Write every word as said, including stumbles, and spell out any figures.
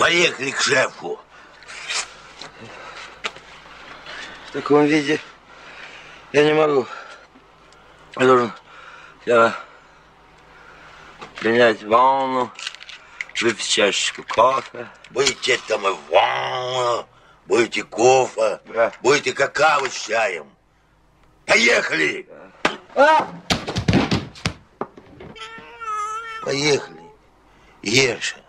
Поехали к шефу. В таком виде я не могу. Я должен я принять ванну, выпить чашечку кофе. Будете там и ванну, будете кофе, Да. будете какао с чаем. Поехали! А! Поехали, Еша.